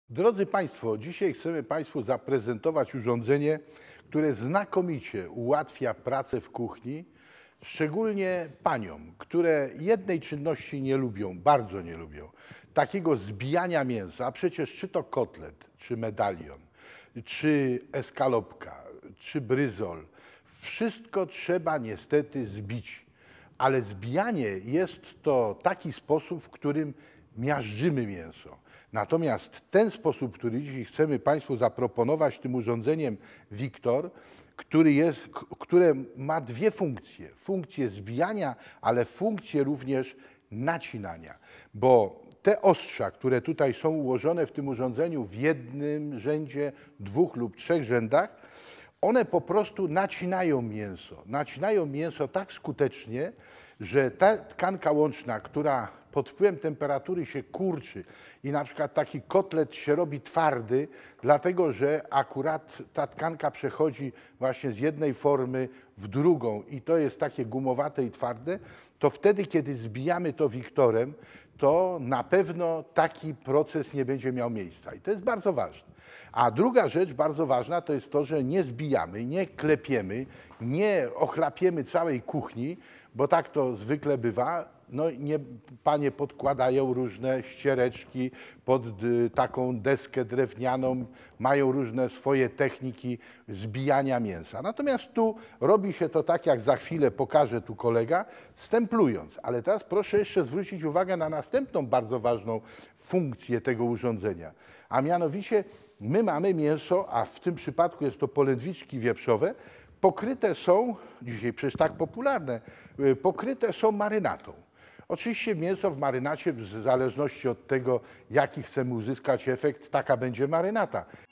Drodzy Państwo, dzisiaj chcemy Państwu zaprezentować urządzenie, które znakomicie ułatwia pracę w kuchni, szczególnie paniom, które jednej czynności nie lubią, bardzo nie lubią, takiego zbijania mięsa, a przecież czy to kotlet, czy medalion, czy eskalopka, czy bryzol, wszystko trzeba niestety zbić. Ale zbijanie jest to taki sposób, w którym miażdżymy mięso. Natomiast ten sposób, który dzisiaj chcemy Państwu zaproponować tym urządzeniem Victor, które ma dwie funkcje. Funkcję zbijania, ale funkcję również nacinania. Bo te ostrza, które tutaj są ułożone w tym urządzeniu w jednym rzędzie, dwóch lub trzech rzędach, one po prostu nacinają mięso. Nacinają mięso tak skutecznie, że ta tkanka łączna, która pod wpływem temperatury się kurczy i na przykład taki kotlet się robi twardy, dlatego że akurat ta tkanka przechodzi właśnie z jednej formy w drugą i to jest takie gumowate i twarde, to wtedy, kiedy zbijamy to Victorem, to na pewno taki proces nie będzie miał miejsca. I to jest bardzo ważne. A druga rzecz bardzo ważna to jest to, że nie zbijamy, nie klepiemy, nie ochlapiemy całej kuchni, bo tak to zwykle bywa. No, panie podkładają różne ściereczki pod taką deskę drewnianą, mają różne swoje techniki zbijania mięsa. Natomiast tu robi się to tak, jak za chwilę pokaże tu kolega, stemplując. Ale teraz proszę jeszcze zwrócić uwagę na następną bardzo ważną funkcję tego urządzenia. A mianowicie my mamy mięso, a w tym przypadku jest to polędwiczki wieprzowe, pokryte są, dzisiaj przecież tak popularne, pokryte są marynatą. Oczywiście mięso w marynacie, w zależności od tego, jaki chcemy uzyskać efekt, taka będzie marynata.